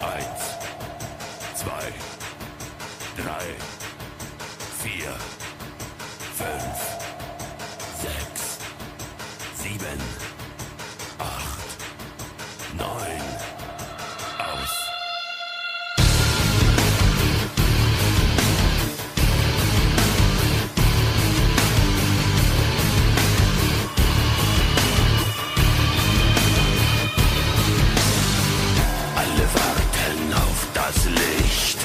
Eins, zwei, drei, vier, fünf, sechs, sieben, acht, neun, aus. Alle warten auf das Licht.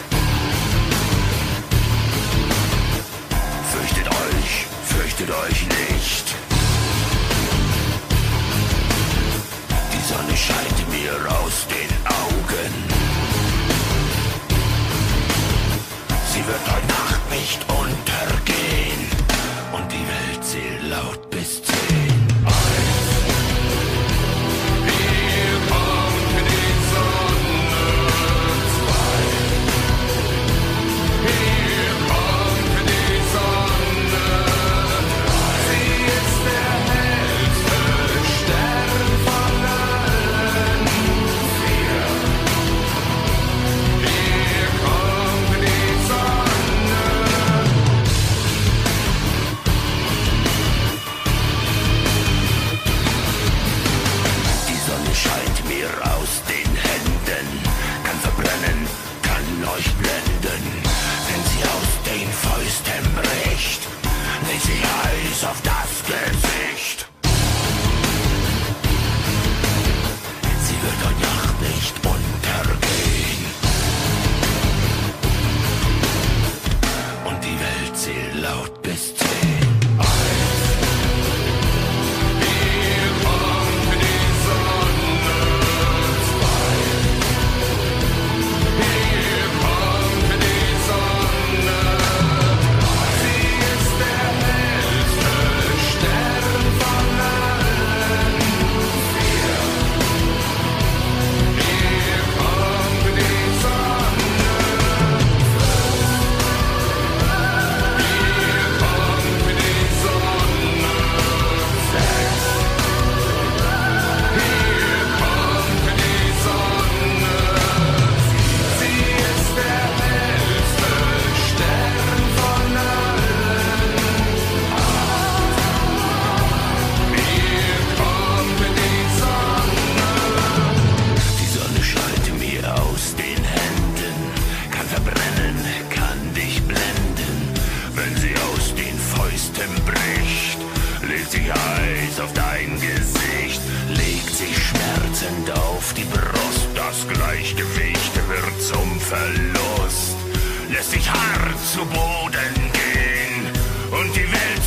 Fürchtet euch nicht. Die Sonne scheint mir aus den Augen. Sie wird heute Nacht nicht untergehen. Und die Welt zählt laut bis 10. Scheint mir aus den Händen, kann verbrennen, kann euch blenden. Wenn sie aus den Fäusten bricht, legt sie Eis auf das Gesicht. Sie wird heute Nacht nicht untergehen. Und die Welt zählt laut bis 10. Bricht, legt sich Eis auf dein Gesicht, legt sich schmerzend auf die Brust, das Gleichgewicht wird zum Verlust, lässt sich hart zu Boden gehen und die Welt